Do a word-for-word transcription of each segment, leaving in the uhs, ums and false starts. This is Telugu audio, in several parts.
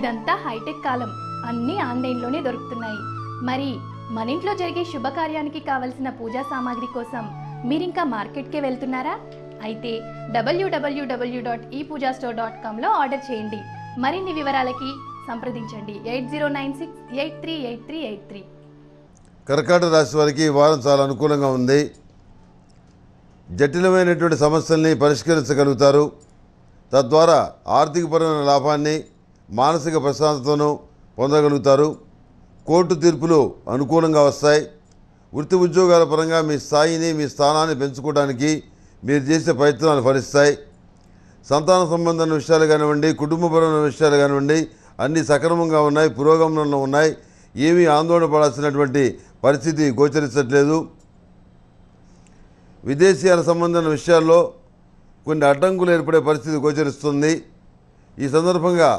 ఇదంతా హైటెక్ కాలం, అన్నీ ఆన్లైన్లోనే దొరుకుతున్నాయి. మరి మన ఇంట్లో జరిగే శుభకార్యానికి కావలసిన పూజా సామాగ్రి కోసం మీరింకా మార్కెట్కే వెళ్తున్నారా? అయితే W W W dot e pooja store dot కామ్లో ఆర్డర్ చేయండి. మరిన్ని వివరాలకి సంప్రదించండి eight zero nine six eight three eight three eight three. కర్కాటక రాశి వారికి ఈ వారం చాలా అనుకూలంగా ఉంది. జటిలమైనటువంటి సమస్యల్ని పరిష్కరించగలుగుతారు. తద్వారా ఆర్థికపరమైన లాభాన్ని, మానసిక ప్రశాంతతను పొందగలుగుతారు. కోర్టు తీర్పులు అనుకూలంగా వస్తాయి. వృత్తి ఉద్యోగాల పరంగా మీ స్థాయిని, మీ స్థానాన్ని పెంచుకోవడానికి మీరు చేసే ప్రయత్నాలు ఫలిస్తాయి. సంతాన సంబంధమైన విషయాలు కానివ్వండి, కుటుంబపరమైన విషయాలు కానివ్వండి, అన్నీ సక్రమంగా ఉన్నాయి, పురోగమనంలో ఉన్నాయి. ఏమీ ఆందోళన పడాల్సినటువంటి పరిస్థితి గోచరించట్లేదు. విదేశీయాల సంబంధమైన విషయాల్లో కొన్ని అడ్డంకులు ఏర్పడే పరిస్థితి గోచరిస్తుంది. ఈ సందర్భంగా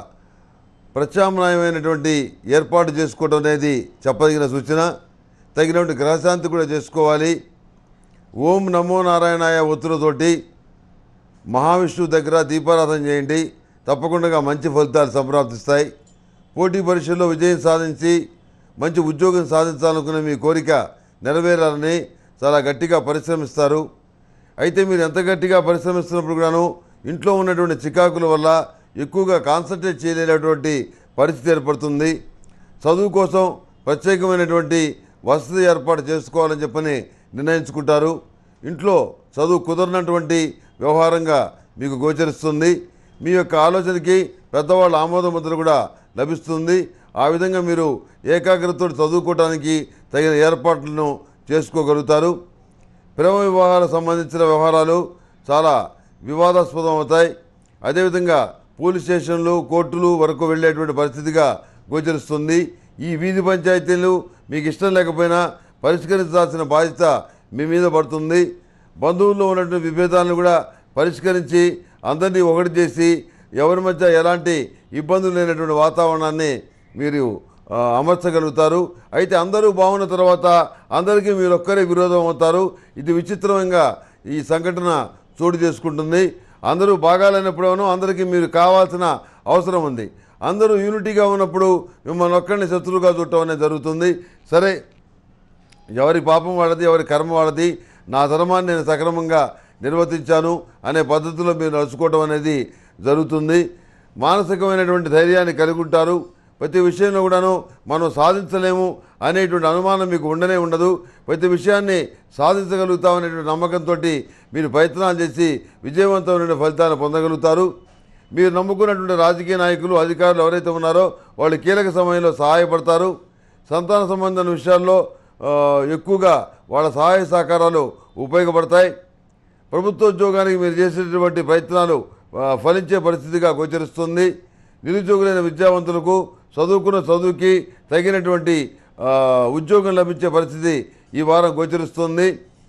ప్రత్యామ్నాయమైనటువంటి ఏర్పాటు చేసుకోవడం అనేది చెప్పదగిన సూచన. తగినటువంటి గ్రహశాంతి కూడా చేసుకోవాలి. ఓం నమో నారాయణాయ ఒత్తులతోటి మహావిష్ణువు దగ్గర దీపారాధన చేయండి. తప్పకుండా మంచి ఫలితాలు సంప్రాప్తిస్తాయి. పోటీ పరీక్షల్లో విజయం సాధించి మంచి ఉద్యోగం సాధించాలనుకునే మీ కోరిక నెరవేరాలని చాలా గట్టిగా పరిశ్రమిస్తారు. అయితే మీరు ఎంత గట్టిగా పరిశ్రమిస్తున్నప్పుడు కూడాను ఇంట్లో ఉన్నటువంటి చికాకుల వల్ల ఎక్కువగా కాన్సన్ట్రేట్ చేయలేనటువంటి పరిస్థితి ఏర్పడుతుంది. చదువు కోసం ప్రత్యేకమైనటువంటి వసతి ఏర్పాటు చేసుకోవాలని చెప్పని నిర్ణయించుకుంటారు. ఇంట్లో చదువు కుదరనటువంటి వ్యవహారంగా మీకు గోచరిస్తుంది. మీ యొక్క ఆలోచనకి పెద్దవాళ్ళ ఆమోద ముద్ర కూడా లభిస్తుంది. ఆ విధంగా మీరు ఏకాగ్రతతో చదువుకోవడానికి తగిన ఏర్పాట్లను చేసుకోగలుగుతారు. ప్రేమ వివాహాలకు సంబంధించిన వ్యవహారాలు చాలా వివాదాస్పదం అవుతాయి. అదేవిధంగా పోలీస్ స్టేషన్లు, కోర్టులు వరకు వెళ్ళేటువంటి పరిస్థితిగా గోచరిస్తుంది. ఈ వీధి పంచాయతీలు మీకు ఇష్టం లేకపోయినా పరిష్కరించాల్సిన బాధ్యత మీ మీద పడుతుంది. బంధువుల్లో ఉన్నటువంటి విభేదాలను కూడా పరిష్కరించి అందరినీ ఒకటి చేసి ఎవరి మధ్య ఎలాంటి ఇబ్బందులు లేనటువంటి వాతావరణాన్ని మీరు అమర్చగలుగుతారు. అయితే అందరూ బాగున్న తర్వాత అందరికీ మీరు ఒక్కరే విరోధం అవుతారు. ఇది విచిత్రంగా ఈ సంఘటన చోటు చేసుకుంటుంది. అందరూ బాగాలేనప్పుడేమో అందరికీ మీరు కావాల్సిన అవసరం ఉంది. అందరూ యూనిటీగా ఉన్నప్పుడు మిమ్మల్ని ఒక్కరిని శత్రువుగా చూడటం అనేది జరుగుతుంది. సరే, ఎవరి పాపం వాళ్ళది, ఎవరి కర్మ వాళ్ళది. నా ధర్మాన్ని నేను సక్రమంగా నిర్వర్తించాను అనే పద్ధతిలో మీరు నడుచుకోవడం అనేది జరుగుతుంది. మానసికమైనటువంటి ధైర్యాన్ని కలిగి ఉంటారు. ప్రతి విషయంలో కూడాను మనం సాధించలేము అనేటువంటి అనుమానం మీకు ఉండనే ఉండదు. ప్రతి విషయాన్ని సాధించగలుగుతామనేటువంటి నమ్మకంతో మీరు ప్రయత్నాలు చేసి విజయవంతమైన ఫలితాలు పొందగలుగుతారు. మీరు నమ్ముకున్నటువంటి రాజకీయ నాయకులు, అధికారులు ఎవరైతే ఉన్నారో వాళ్ళు కీలక సమయంలో సహాయపడతారు. సంతాన సంబంధమైన విషయాల్లో ఎక్కువగా వాళ్ళ సహాయ సహకారాలు ఉపయోగపడతాయి. ప్రభుత్వోద్యోగానికి మీరు చేసేటువంటి ప్రయత్నాలు ఫలించే పరిస్థితిగా గోచరిస్తుంది. నిరుద్యోగులైన విద్యావంతులకు చదువుకున్న చదువుకి తగినటువంటి ఉద్యోగం లభించే పరిస్థితి ఈ వారం గోచరిస్తుంది.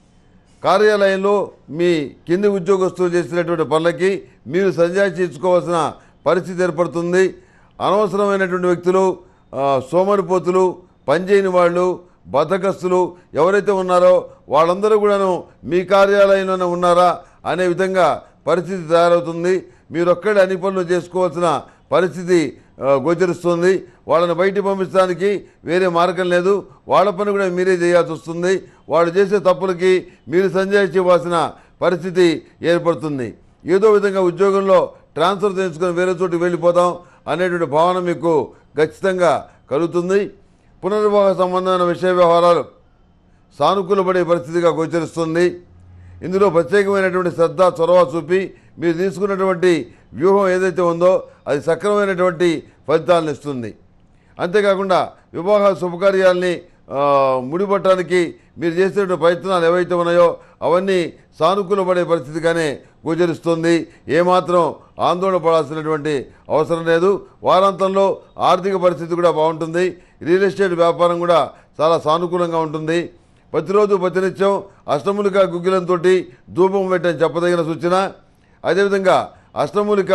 కార్యాలయంలో మీ కింది ఉద్యోగస్తులు చేసినటువంటి పనులకి మీరు సంజాయిషీ ఇచ్చుకోవాల్సిన పరిస్థితి ఏర్పడుతుంది. అనవసరమైనటువంటి వ్యక్తులు, సోమరిపోతులు, పనిచేయని వాళ్ళు, బద్ధకస్తులు ఎవరైతే ఉన్నారో వాళ్ళందరూ కూడాను మీ కార్యాలయంలోనే ఉన్నారా అనే విధంగా పరిస్థితి తయారవుతుంది. మీరొక్కడే అన్ని పనులు చేసుకోవాల్సిన పరిస్థితి గోచరిస్తుంది. వాళ్ళని బయటికి పంపించడానికి వేరే మార్గం లేదు. వాళ్ళ పని కూడా మీరే చేయాల్సి వస్తుంది. వాళ్ళు చేసే తప్పులకి మీరు సంజాయిషీ ఇవ్వాల్సిన పరిస్థితి ఏర్పడుతుంది. ఏదో విధంగా ఉద్యోగంలో ట్రాన్స్ఫర్ చేసుకొని వేరే చోటుకి వెళ్ళిపోతాం అనేటువంటి భావన మీకు ఖచ్చితంగా కలుగుతుంది. పునర్వివాహ సంబంధమైన విషయ వ్యవహారాలు సానుకూలపడే పరిస్థితిగా గోచరిస్తుంది. ఇందులో ప్రత్యేకమైనటువంటి శ్రద్ధ, చొరవ చూపి మీరు తీసుకున్నటువంటి వ్యూహం ఏదైతే ఉందో అది సక్రమైనటువంటి ఫలితాలను ఇస్తుంది. అంతేకాకుండా వివాహ శుభకార్యాలని ముడిపట్టడానికి మీరు చేసేటువంటి ప్రయత్నాలు ఏవైతే ఉన్నాయో అవన్నీ సానుకూలపడే పరిస్థితిగానే గోచరిస్తుంది. ఏమాత్రం ఆందోళన పడాల్సినటువంటి అవసరం లేదు. వారాంతంలో ఆర్థిక పరిస్థితి కూడా బాగుంటుంది. రియల్ ఎస్టేట్ వ్యాపారం కూడా చాలా సానుకూలంగా ఉంటుంది. ప్రతిరోజు ప్రతినిత్యం అష్టమూలిక గుగ్గిలంతో ధూపం పెట్టని చెప్పదగిన సూచన. అదేవిధంగా అష్టమూలిక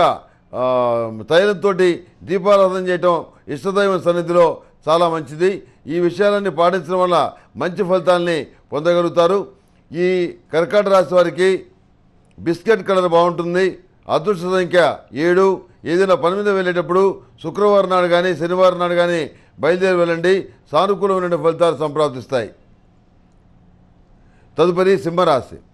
తైలంతో దీపారాధన చేయటం ఇష్టదైవం సన్నిధిలో చాలా మంచిది. ఈ విషయాలన్నీ పాటించడం వల్ల మంచి ఫలితాలని పొందగలుగుతారు. ఈ కర్కాటక రాశి వారికి బిస్కెట్ కలర్ బాగుంటుంది. అదృష్ట సంఖ్య ఏడు. ఏదైనా పని మీద వెళ్ళేటప్పుడు శుక్రవారం నాడు కానీ శనివారం నాడు కానీ బయలుదేరి వెళ్ళండి. సానుకూలమైన ఫలితాలు సంప్రాప్తిస్తాయి. తదుపరి సింహరాశి.